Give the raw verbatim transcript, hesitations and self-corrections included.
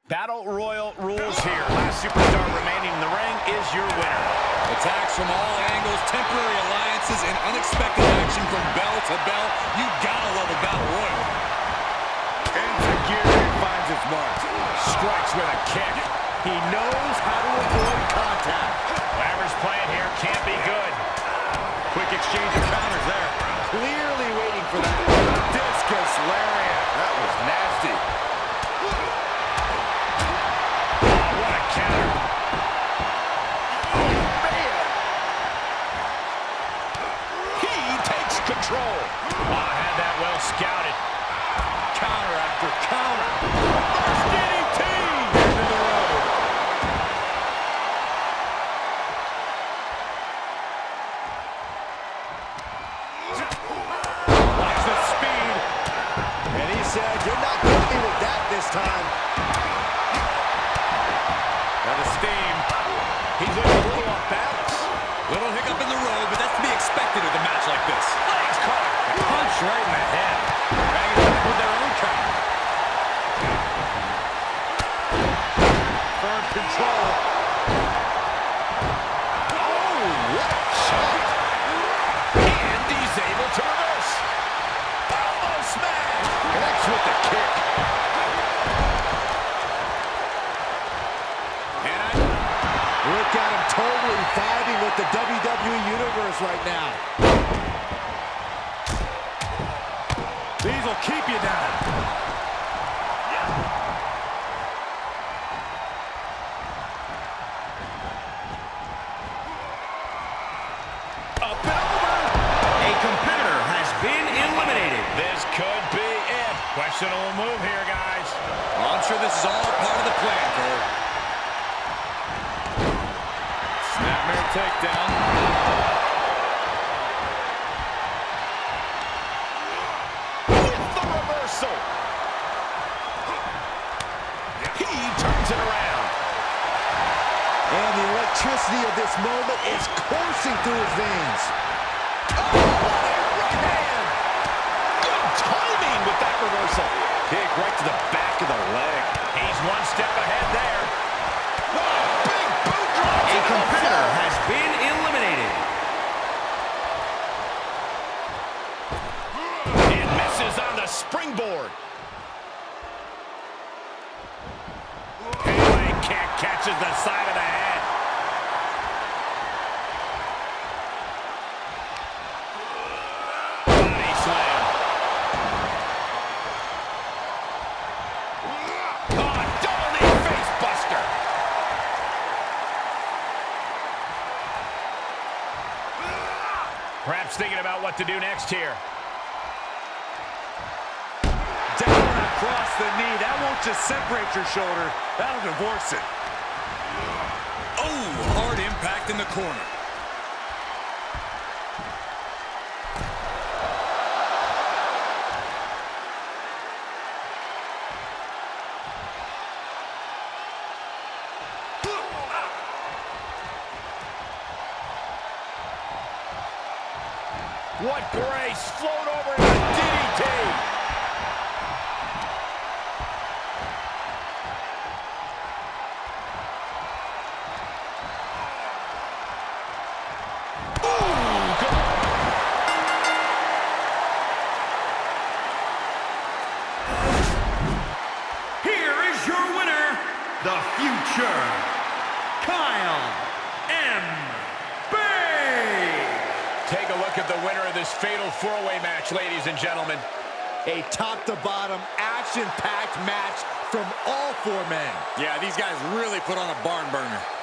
Battle Royal rules here. Last superstar remaining in the ring is your winner. Attacks from all angles, temporary alliances, and unexpected action from bell to bell. You gotta love a Battle Royal. Insecurity finds its mark. Strikes with a kick. He knows how to avoid contact. Whatever's playing here can't be good. Quick exchange of counters there. Clearly waiting for that. Discus lariat. That was nasty. Counter. Oh, man. He takes control. Oh, had that well scouted. Counter after counter. Reverse D D T. Into the road. Watch the speed. And he said, you're not getting me with that this time. The steam. He's looking a little off balance. Little hiccup in the road, but that's to be expected with a match like this. Legs caught. A punch right in the head. Dragging it back with their own counter. Firm control. Oh, what a shot. And he's able to reverse. Elbow smash. Connects with the kick. Look at him totally vibing with the W W E Universe right now. These will keep you down. Up and over. A competitor has been eliminated. This could be it. Questionable move here, guys. Well, I'm sure this is all part of the plan, Cole. Snapmare takedown. With the reversal. He turns it around. And the electricity of this moment is coursing through his veins. Oh, what a right hand. Good timing with that reversal. Kick right to the back of the leg. He's one step ahead there. A competitor has been eliminated. And misses on the springboard. Leg kick catches the side of the head. Body slam. Oh, double knee face buster. Perhaps thinking about what to do next here. Down and across the knee. That won't just separate your shoulder. That'll divorce it. Oh, hard impact in the corner. What grace! Float over into D D T! Ooh, good. Here is your winner, the future, Kyle M. Take a look at the winner of this fatal four-way match, ladies and gentlemen. A top-to-bottom, action-packed match from all four men. Yeah, these guys really put on a barn burner.